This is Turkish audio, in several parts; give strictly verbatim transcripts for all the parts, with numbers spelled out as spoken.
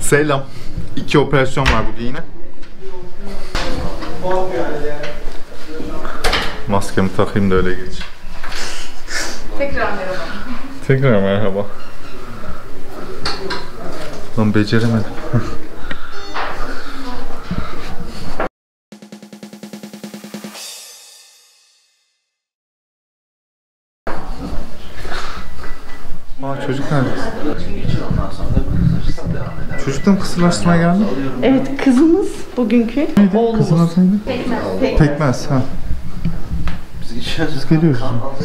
Selam. İki operasyon var bugün yine. Maskemi takayım da öyle geç. Tekrar merhaba. Tekrar merhaba. Lan beceremedim. Aa, çocuk nerede? Çocuktan kısırlaştırmaya geldi. Evet, kızımız bugünkü. Neydi? Kızın adı neydi? Pekmez. Pekmez. Pekmez, ha. Biz geliyoruz.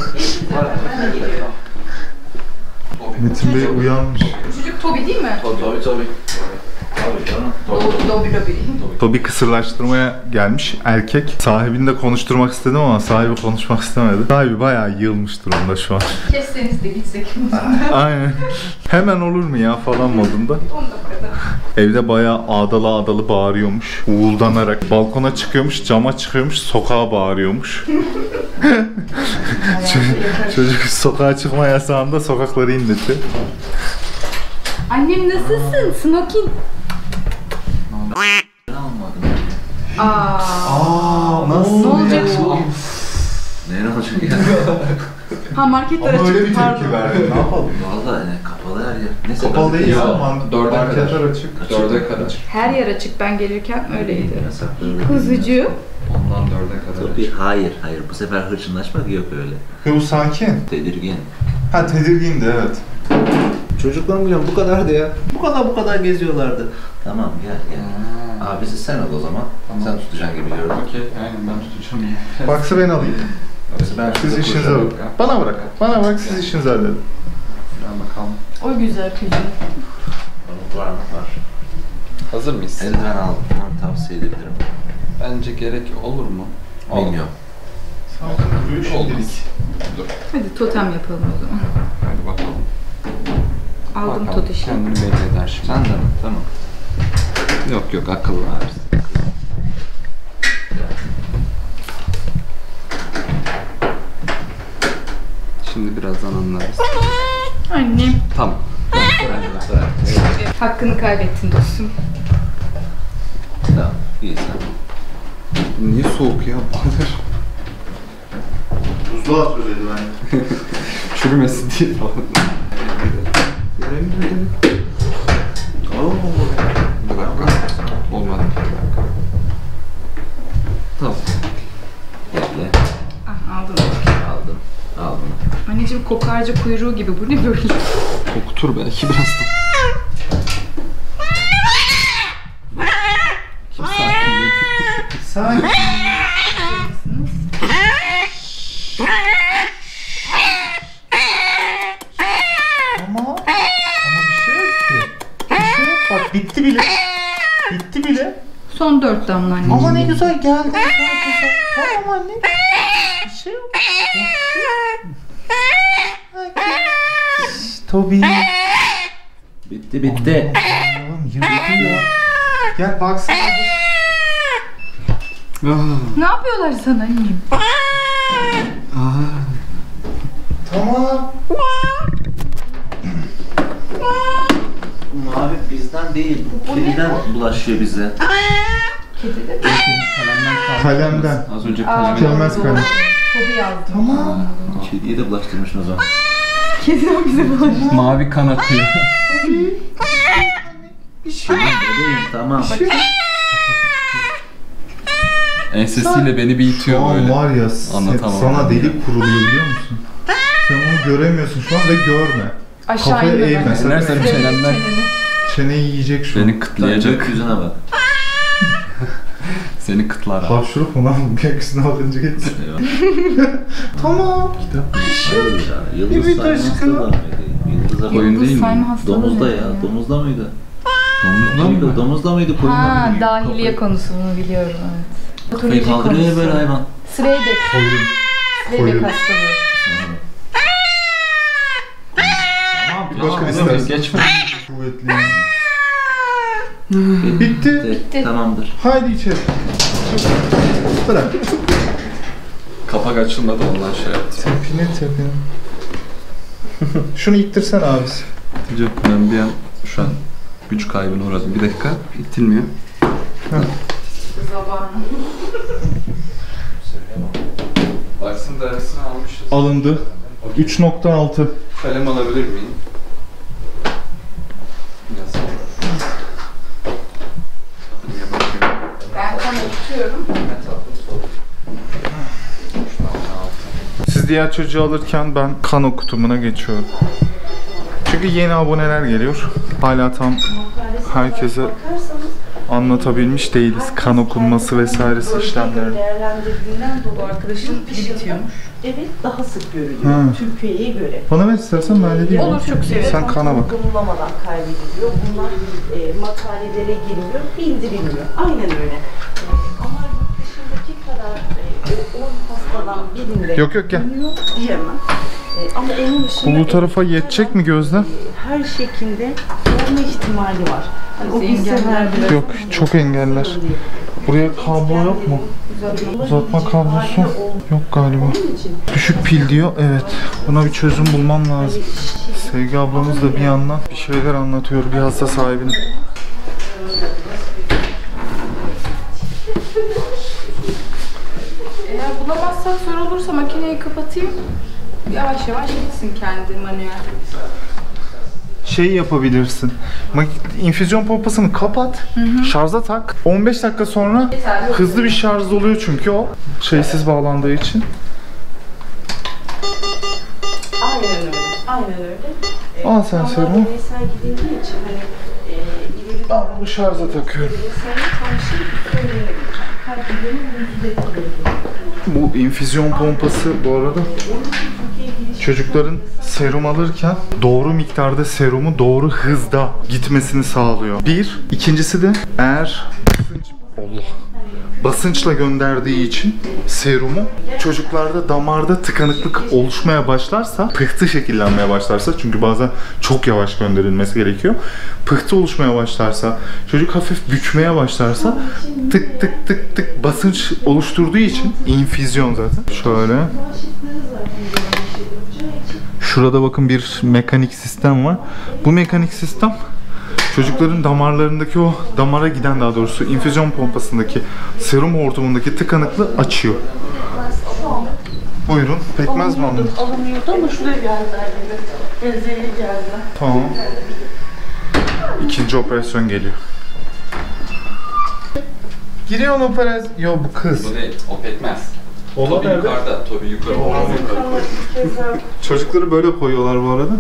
Metin Bey uyanmış. Çocuk Tobi değil mi? Tabii tabii. Tabii canım. Tobi Tobi. Tobi kısırlaştırmaya gelmiş erkek. Sahibini de konuşturmak istedim ama sahibi konuşmak istemedi. Sahibi bayağı yığılmış durumda şu an. Kesseniz de gitsek. Aynen. Hemen olur mu ya falan modunda. on dakikada. Evde bayağı ağdalı ağdalı bağırıyormuş. Uğuldanarak. Balkona çıkıyormuş, cama çıkıyormuş, sokağa bağırıyormuş. Çocuk sokağa çıkma yasağında sokakları inletti. Annem nasılsın? Smokin. Aa. Aa, nasıl Ne olacak şimdi? Ne olacak ya? Ha, marketler Ama açık. öyle bir Pardon. tepki verdi. Ne yapalım? Valla yani kapalı her yer. Neyse, Kapalı değil ya. Dörde Marketler kadar. açık. Dörde kadar. Her yer açık. Ben gelirken öyleydi. Yasakları. Kuzucu. Ondan dörde kadar. Tabii hayır hayır bu sefer hırçınlaşmak yok öyle. Bu sakin. Tedirgin. Ha, tedirgindi, evet. Çocuklar milyon bu kadardı ya. Bu kadar bu kadar geziyorlardı. Tamam gel gel. Abisi sen ol o zaman. Tamam. Sen tutacaksın gibi gördüm. Okey, aynen ben tutacağım. Baksı ben alayım. Ben Siz işinize bakın. Bana bırak. Bana bırak, siz işinizi halledin. Ben bakalım. O güzel çocuğum. Var mı var? Hazır mıyız? Eldiven aldım. Onu tavsiye edebilirim. Bence gerek olur mu? Bilmiyorum. Olmaz. Dur. Hadi totem yapalım o zaman. Hadi bakalım. Aldım Bakalım, tot işi. kendini belli eder şimdi. Sen de mi? Tamam. Yok yok, akıllı abi. Şimdi birazdan anlarız. Annem. Tamam. Hakkını kaybettin dostum. Tamam. İyi sen. Niye soğuk ya? Buzluğa at öyleydi bence. Çürümesin diye falan. Oo. Bir dakika. Olmadı. Bir dakika. Tamam. Bekle. Ah, aldım. Aldım. Aldım. Anneciğim kokarca kuyruğu gibi. Bu ne böyle? Kokutur belki birazdan. Kim sakin dedi? Sakin. Ama, ama bir şey yok ki. Bir şey yok. Bak bitti bile. Bitti bile. Son dört damla anneciğim. Ama ne güzel geldi. Çok güzel. Tamam anne. Bir şey yok. Tobi. Bitti bitti. Oğlum yürüdü ya. Gel baksana. Ne yapıyorlar sana annem? Tamam. Mavi bizden değil. Kediden bulaşıyor bize. Kalemden. Az önce Aa, kalemi... Tükenmez kalem. Tobi yazdım. Tamam. Kediye de bulaştırmışsın o zaman. Kediden bize bulaştı. Mavi kan akıyor. Tamam bebeğim tamam. Ensesiyle beni bir Şu itiyor an böyle. var ya sen- Anlatamam. sana delik kuruluyor biliyor musun? Sen onu göremiyorsun şu an ve görme. Aşağı Kafayı inme eğme. bak. Sen Nereden de- çenemden Çeneyi yiyecek şu an. beni kıtlayacak. Gökyüzüne bak. Seni kıtlar abi. Hapşuruk mu lan? Gökyüzüne bakınca geç. Tamam. Hayır ya. Yıldız Evet sayma aşkım. hastalığı mıydı? Yıldız Koyun Yıldız değil mi? sayma hastalığı Domuzda ne ya. Domuzda mıydı? Domuzda Domuzda, mı? domuzda mıydı? Koyunda Ha, mıydı? dahiliye konusu bunu biliyorum, evet. Kafayı kaldırıyor ya böyle hayvan. Sveydek. Koyun. Sveydek Koyun. hastalığı. Tamam. Bir başka Tamam, istersin. geçme. Kuvvetli. Bitti. Bitti. Tamamdır. Haydi içeri. Bırak. Kapak açılmadı ondan şey yaptım. Tepine tepine. Şunu ittirsen abisi. Hocam ben bir an şu an Güç kaybına uğradım. Bir dakika. İtilmiyor. Zamanı. Varsın dersini almışız. Alındı. üç nokta altı. Kalem alabilir miyim? Biraz. Ben kan okutuyorum. Siz diğer çocuğu alırken ben kan okutumuna geçiyorum. Çünkü yeni aboneler geliyor. Hala tam herkese anlatabilmiş değiliz. Kan okunması vesairesi işlemleri. Değerlendirdiğinden Bu dolayı arkadaşın pili bitiyormuş. evet daha sık görülüyor Ha. Türkiye'ye göre. Bana ver istersen ben de diyeyim. Olur, çok sevinirim. Sen kana bak. Konulamadan kaybediliyor. Bunlar e, makalelere girmiyor, bildirilmiyor. Aynen öyle. E, ama yurt dışındaki kadar e, on hastadan birinde Yok, yok, gel. görülüyor diyemem. E, ama onun dışında Bu bu tarafa yetecek mi gözlem? her şekilde olma ihtimali var. Hani o Bizi engeller bilseler biraz. Yok, çok engeller. Buraya kablo yok mu? Uzatma kablosu yok galiba. Düşük pil diyor. Evet. Buna bir çözüm bulmam lazım. Sevgi ablamız da bir yandan bir şeyler anlatıyor bir hasta sahibine. Eğer bulamazsak zor olursa makineyi kapatayım. Yavaş yavaş gitsin kendi manuel. Şey yapabilirsin. Mak- İnfüzyon pompasını kapat, şarja tak. on beş dakika sonra hızlı bir şarj oluyor çünkü o şeysiz bağlandığı için. Aynen öyle. Aynen öyle. Ee, Al sen ama serumu. bireysel gidildiği için hani e, ileri Ben bunu şarja takıyorum. bireysel karşı söylenebilir. Kalp düzeni mutsuz etkileri. Bu infüzyon pompası bu arada çocukların serum alırken doğru miktarda serumu doğru hızda gitmesini sağlıyor. Bir. İkincisi de eğer basınç, Allah, basınçla gönderdiği için serumu çocuklarda damarda tıkanıklık oluşmaya başlarsa, pıhtı şekillenmeye başlarsa, çünkü bazen çok yavaş gönderilmesi gerekiyor. Pıhtı oluşmaya başlarsa, çocuk hafif bükmeye başlarsa tık tık tık tık basınç oluşturduğu için infüzyon zaten. Şöyle. Şurada bakın bir mekanik sistem var. Bu mekanik sistem çocukların damarlarındaki o damara giden, daha doğrusu infüzyon pompasındaki serum hortumundaki tıkanıklığı açıyor. Buyurun. Pekmez mi aldın? Alınıyordu ama şuraya geldiler gibi. Ezeye geldiler. Tamam. İkinci operasyon geliyor. Giriyor operasyon. Yo, bu kız. Bu değil, o pekmez. Ola Tobi nerede? yukarıda, Tobi yukarı. Oğlan yukarı koy. Çocukları böyle koyuyorlar bu arada.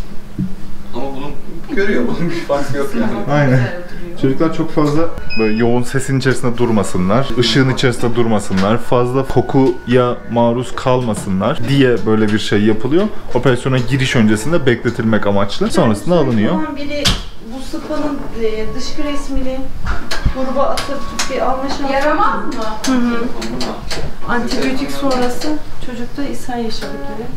Ama bunun görüyor, bunun bir farkı yok yani. Aynen. Çocuklar çok fazla böyle yoğun sesin içerisinde durmasınlar, ışığın içerisinde durmasınlar, fazla kokuya maruz kalmasınlar diye böyle bir şey yapılıyor. Operasyona giriş öncesinde bekletilmek amaçlı. Sonrasında alınıyor. Tamam, biri bu sıfanın e, dışkı resmini gruba atıp bir alma şansı. Yaramaz mı? Hı hı. Antibiyotik sonrası çocukta ishal yaşadıkları.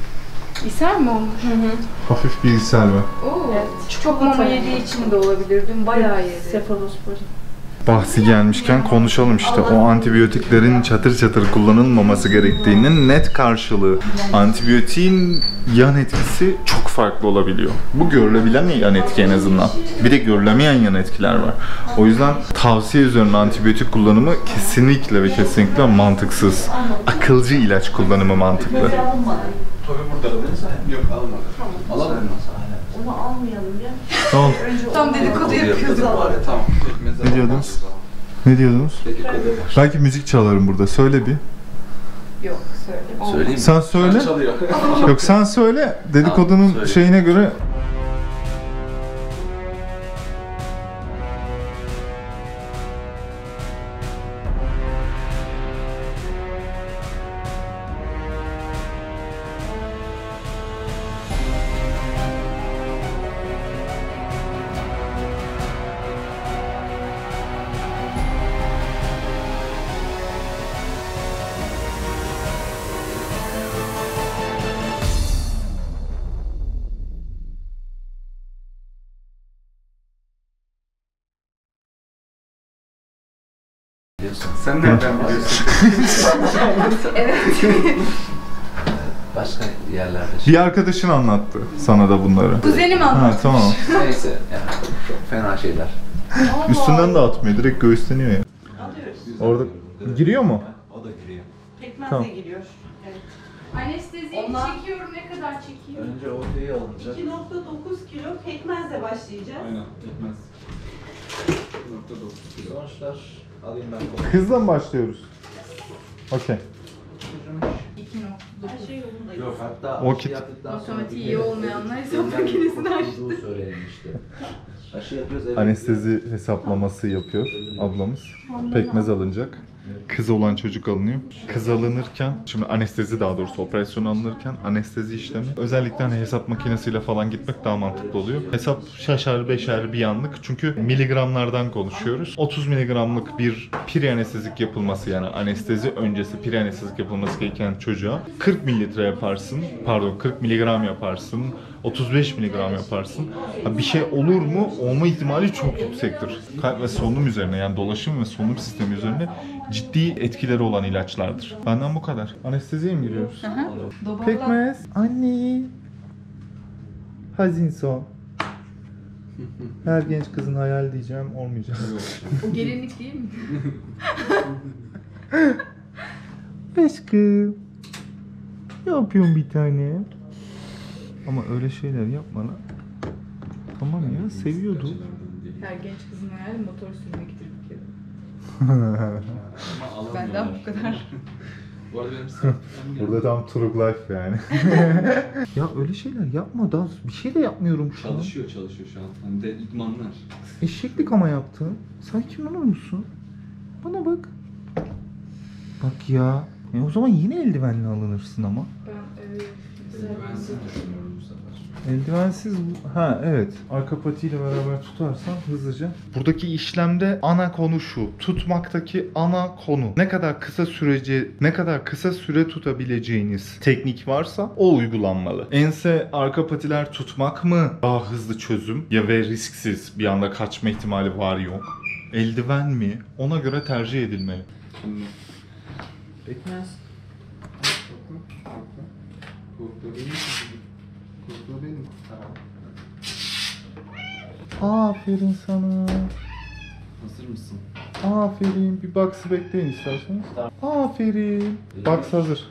İshal mi olmuş? Hı hı. Hafif bir ishal var. Oo. Evet. Çok mama yediği için de olabilir. Dün bayağı yedi. Sefalospori. Bahsi gelmişken konuşalım işte. O antibiyotiklerin çatır çatır kullanılmaması gerektiğinin net karşılığı. Antibiyotiğin yan etkisi çok farklı olabiliyor. Bu görülebilen yan etki en azından. Bir de görülemeyen yan etkiler var. O yüzden tavsiye üzerine antibiyotik kullanımı kesinlikle ve kesinlikle mantıksız. Akılcı ilaç kullanımı mantıklı. Tobi burada mı? Yok, almadı. Alalım mı? Onu almayalım ya. Tamam. Önce Tam onu- dedikodu yapıyorduk. Var ya, tamam. Pekmezi Ne diyordunuz? almamız lazım. Ne diyordunuz? Dedikodu. Belki müzik çalarım burada. Söyle bir. Yok söyle. Olmaz. Söyleyeyim mi? Sen söyle. Çalıyor. Yok, sen söyle. Dedikodunun Tamam, söyle. şeyine göre. Sen nereden biliyorsun? Evet. Başka yerlerde. Bir arkadaşın anlattı sana da bunları. Kuzenim Ha anlatmış. tamam. Neyse yani çok fena şeyler. Üstünden de atmıyor, direkt göğüsleniyor ya. Alıyoruz. Orada giriyor mu? O da giriyor. Pekmez Tamam. de giriyor. Evet. Anesteziyi Onlar- çekiyorum, ne kadar çekiyor? Önce ortaya alınacak. iki nokta dokuz kilo pekmezle başlayacağız. Aynen, etmez. Nokta dokuz kilo. Sonuçlar alayım ben. Hızla mı başlıyoruz? Okey. iki nokta Her dokuz. şey yolunda. Yok hatta O aşı kit- yaptıktan sonra Matematiği bir iyi kere olmayanlar hesap elinden makinesini kurtulduğu açtı. söylenmişti. Aşı yapıyoruz evet. Anestezi hesaplaması yapıyor ablamız. Pekmez alınacak. Kız olan çocuk alınıyor. Kız alınırken, şimdi anestezi daha doğrusu operasyon alınırken anestezi işlemi özellikle hani hesap makinesiyle falan gitmek daha mantıklı oluyor. Hesap şaşar beşer bir anlık çünkü miligramlardan konuşuyoruz. otuz miligramlık bir peri anestezik yapılması yani anestezi öncesi peri anestezik yapılması gereken çocuğa kırk mililitre yaparsın, pardon kırk miligram yaparsın, otuz beş miligram yaparsın. Ha, bir şey olur mu? Olma ihtimali çok yüksektir. Kalp ve solunum üzerine yani dolaşım ve solunum sistemi üzerine ciddi etkileri olan ilaçlardır. Benden bu kadar. Anesteziye mi giriyoruz? Doballa. Pekmez. Anne. Hazin son. Her genç kızın hayal diyeceğim olmayacak. O gelinlik değil mi? Aşkım. Ne yapıyorsun bir tane? Ama öyle şeyler yapma lan. Tamam ya seviyordu. Her genç kızın hayali motor sürmektir bir kere. Ama alamıyorlar. Benden bu kadar. Bu arada benim sınıfım Burada tam Turuk Life yani. Ya öyle şeyler yapma daha bir şey de yapmıyorum şu an. çalışıyor çalışıyor şu an. Hani de idmanlar. Eşeklik ama yaptın. Sen kim olur musun? Bana bak. Bak ya. E o zaman yine eldivenle alınırsın ama. Ben öyle Ben size düşünüyorum bu sefer. Eldivensiz ha evet arka patiyle beraber tutarsan hızlıca. Buradaki işlemde ana konu şu. Tutmaktaki ana konu. Ne kadar kısa sürece ne kadar kısa süre tutabileceğiniz teknik varsa o uygulanmalı. Ense arka patiler tutmak mı daha hızlı çözüm ya ve risksiz bir anda kaçma ihtimali var yok. Eldiven mi? Ona göre tercih edilmeli. Şimdi Pekmez. korktu benim. Korktu benim. Aferin sana. Hazır mısın? Aferin. Bir box'ı bekleyin isterseniz. Aferin. Box hazır.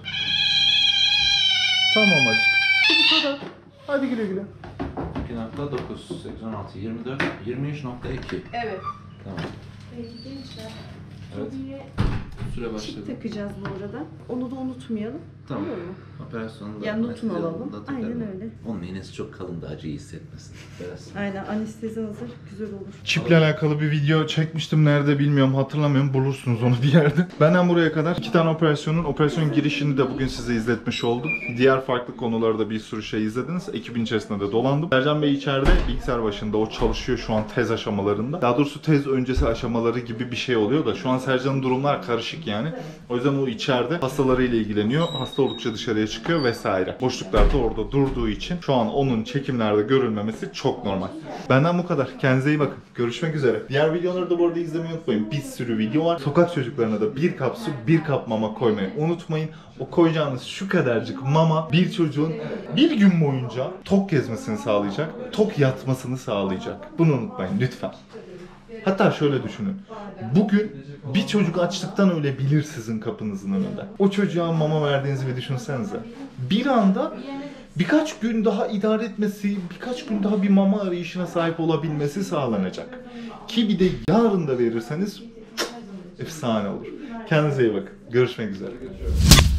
Tamam aşkım. Bu kadar. Hadi güle güle. iki nokta dokuz, seksen altı, yirmi dört, yirmi üç nokta iki. Evet. Tamam. Peki gençler. Evet. Tabii Süre başladı. çip takacağız bu arada. Onu da unutmayalım. Tamam. Olur mu? Operasyonda Yani notunu anestezi alalım. alanında takarım. Aynen öyle. Onun iğnesi çok kalın da acıyı hissetmesin. Biraz. Aynen anestezi hazır. Güzel olur. Çiple alakalı bir video çekmiştim. Nerede bilmiyorum, hatırlamıyorum. Bulursunuz onu bir yerde. Benden buraya kadar iki tane operasyonun operasyon girişini de bugün size izletmiş oldum. Diğer farklı konularda bir sürü şey izlediniz. Ekibin içerisinde de dolandım. Sercan Bey içeride bilgisayar başında. O çalışıyor şu an tez aşamalarında. Daha doğrusu tez öncesi aşamaları gibi bir şey oluyor da şu an Sercan'ın durumlar karışık yani. O yüzden o içeride hastalarıyla ilgileniyor. Hasta oldukça dışarıya çıkıyor vesaire. Boşluklarda orada durduğu için şu an onun çekimlerde görülmemesi çok normal. Benden bu kadar. Kendinize iyi bakın. Görüşmek üzere. Diğer videoları da bu arada izlemeyi unutmayın. Bir sürü video var. Sokak çocuklarına da bir kap su, bir kap mama koymayı unutmayın. O koyacağınız şu kadarcık mama bir çocuğun bir gün boyunca tok gezmesini sağlayacak, tok yatmasını sağlayacak. Bunu unutmayın lütfen. Hatta şöyle düşünün. Bugün bir çocuk açlıktan ölebilir sizin kapınızın önünde. O çocuğa mama verdiğinizi bir düşünsenize. Bir anda birkaç gün daha idare etmesi, birkaç gün daha bir mama arayışına sahip olabilmesi sağlanacak. Ki bir de yarın da verirseniz efsane olur. Kendinize iyi bakın. Görüşmek üzere.